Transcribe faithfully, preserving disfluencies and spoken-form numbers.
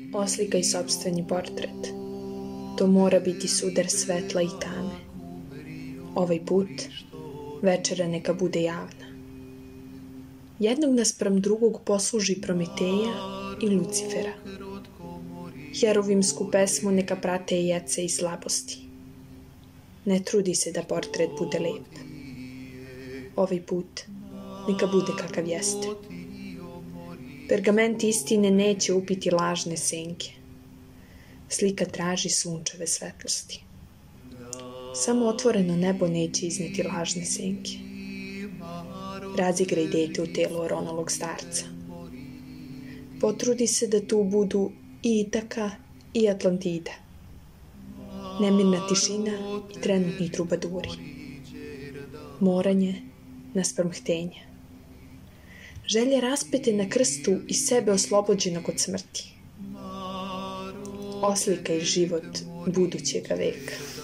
Oslikaj sopstveni portret. To mora biti sudar svetla i tame. Ovaj put, večera neka bude javna. Jednog naspram drugog posluži Prometeja i Lucifera. Heruvimsku pesmu neka prate i ece i slabosti. Ne trudi se da portret bude lep. Ovaj put neka bude kakav jeste. Pergament istine neće upiti lažne senke. Slika traži sunčeve svetlosti. Samo otvoreno nebo neće izneti lažne senke. Razigraj dete u telu oronulog starca. Potrudi se da tu budu i Itaka i Atlantida. Nemirna tišina i trenutni trubaduri. Moranje naspram htenja. Želje raspete na krstu i sebe oslobođenog od smrti. Oslikaj život budućega veka.